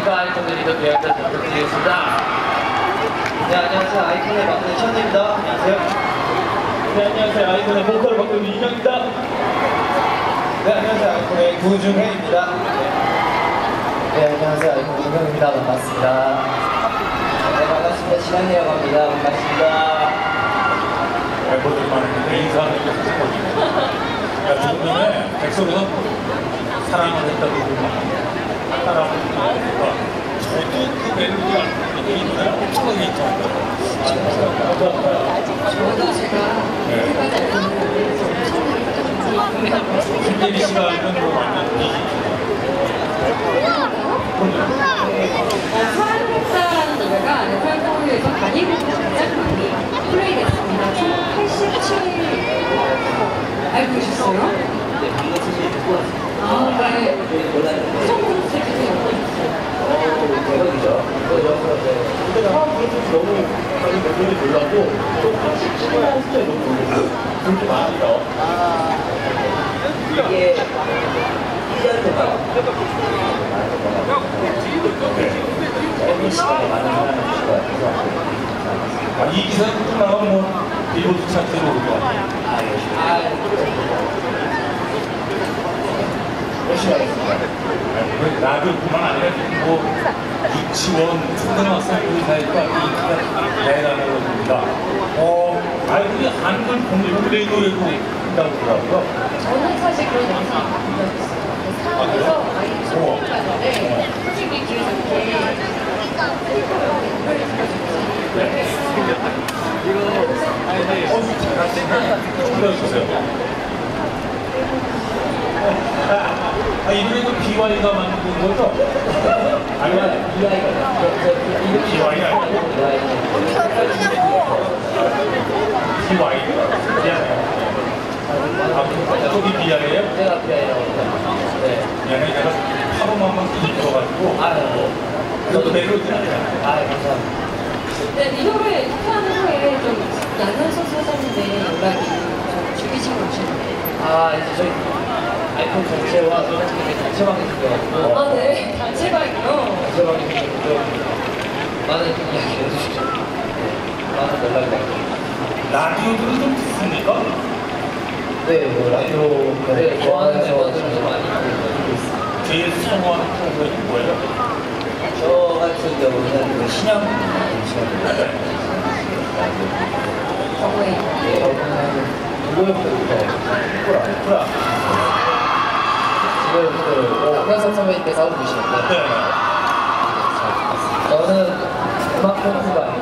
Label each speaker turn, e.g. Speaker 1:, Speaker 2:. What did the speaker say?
Speaker 1: 안녕하십니까. 아이콘 리더 비하인드 부탁드리겠습니다.
Speaker 2: 네, 안녕하세요. 아이콘의 막내 천입니다. 안녕하세요.
Speaker 3: 네, 안녕하세요. 아이콘의 보컬을 맡고 있는 이정입니다.
Speaker 2: 네, 안녕하세요. 아이콘의 구중혜입니다. 네, 안녕하세요. 아이콘 김경입니다. 반갑습니다. 네, 반갑습니다. 신한이라고 합니다. 반갑습니다.
Speaker 3: 멤버들이 많은데 인사하는 게 사실 야, 조금 전에 백석에서 사랑을 했다고 따라하고 있으니까 저도 그 멜로디가 이 노래가 엄청나게 있잖아요.
Speaker 4: 저도 제가
Speaker 3: 김대리 씨가 알던 거 완전
Speaker 4: 사랑했다라는 노래가 네팔공유에서 단위곡으로 가장 많이 플레이됐습니다. 총 87일 알고 계셨어요?
Speaker 2: 네, 방금 선생님 듣고 왔어요.
Speaker 4: 아, 네.
Speaker 2: 몰랐는데.
Speaker 4: 처음 들었을 때
Speaker 2: 대박이죠.
Speaker 3: 근데 처음 들었을 때 너무 많이 멜로디 몰랐고 또 87이라는 숫자에 너무 놀랐어요. 그렇게 많이요.
Speaker 2: 이게 1년 동안 짧은 시간에 많은 사랑을 주실 것 같아서
Speaker 3: 이 기사 끝나면 뭐 빌보드 차트에 오를 것 같아요.
Speaker 2: 열심히 하겠습니다.
Speaker 3: 라디오뿐만 아니라 뭐 유치원, 초등학생들 사이가 인기가 대단한 겁니다. 아이들이 한글 공부 레이더에도 있다고 그러더라고요.
Speaker 4: 저는 사실 그런 영상 안 보셨어요. 사업에서 아이 수업을 가는데 솔직히 기회 좋게
Speaker 3: 불러주세요. 이 노래도 BY가 만든 거죠? 아니면 BY가 아니고 BY. 저기 BY예요?
Speaker 2: 제가 비하이라고 합니다. 네.
Speaker 3: 얘네 제가 하루만만 들어가지고 그것도 멜로디는 아니야.
Speaker 2: 감사합니다.
Speaker 4: 네, 이 노래 투표한 후에 좀 양현석 사장님의 연락이 좀 주기적으로 오시는데
Speaker 2: 이제 저희 아이콘 전체와 소장님이 단체방이 생겨가지고
Speaker 4: 아, 네. 단체방이요?
Speaker 2: 단체방이 생겨서 좀 많은 이야기를 해주시죠. 많은 연락이 왔죠.
Speaker 3: 라디오들은 좀 듣습니까?
Speaker 2: 네, 뭐 라디오 좋아하는 멤버들은 많이 듣고 있습니다.
Speaker 3: 제일 선호하는 프로그램이 뭐예요?
Speaker 2: 저 같은 경우는 그 신영 시간입니다.
Speaker 4: 거의
Speaker 2: 네, 저는 누구부터 프라. 지금 현석 선배님께서 하고 계시는데
Speaker 3: 네.
Speaker 2: 저는 음악 공부가 아니라